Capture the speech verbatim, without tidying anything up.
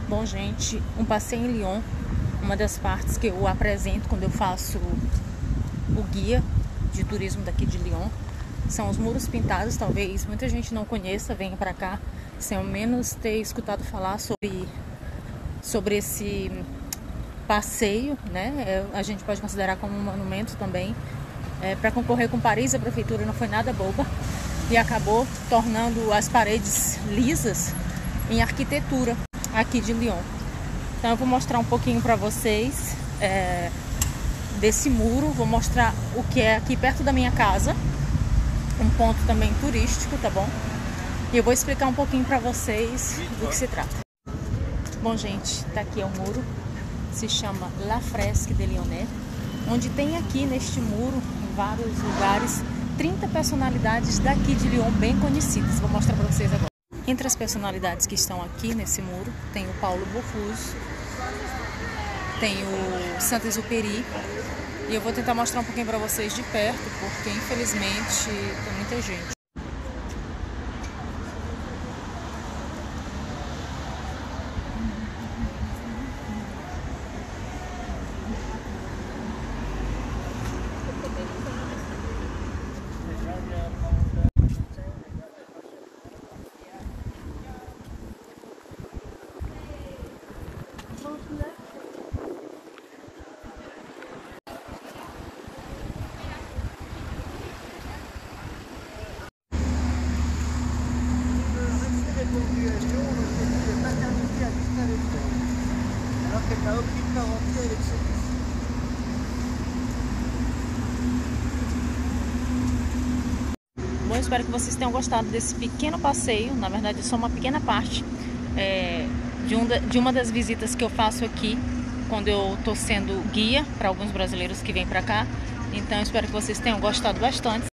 Bom, gente, um passeio em Lyon, uma das partes que eu apresento quando eu faço o guia de turismo daqui de Lyon, são os muros pintados. Talvez muita gente não conheça, venha para cá sem ao menos ter escutado falar sobre, sobre esse passeio, né? É, a gente pode considerar como um monumento também. É, para concorrer com Paris, a prefeitura não foi nada boba e acabou tornando as paredes lisas em arquitetura aqui de Lyon. Então eu vou mostrar um pouquinho para vocês é, desse muro, vou mostrar o que é aqui perto da minha casa, um ponto também turístico, tá bom? E eu vou explicar um pouquinho para vocês do que se trata. Bom, gente, tá aqui é o muro, se chama La Fresque de Lyonnais, onde tem aqui neste muro, em vários lugares, trinta personalidades daqui de Lyon bem conhecidas. Vou mostrar para vocês agora. Entre as personalidades que estão aqui nesse muro, tem o Paulo Bocuse, tem o Saint-Exupéry, e eu vou tentar mostrar um pouquinho para vocês de perto, porque infelizmente tem muita gente. Bom, espero que vocês tenham gostado desse pequeno passeio. Na verdade, é só uma pequena parte é, de, um da, de uma das visitas que eu faço aqui quando eu estou sendo guia para alguns brasileiros que vêm para cá. Então, espero que vocês tenham gostado bastante.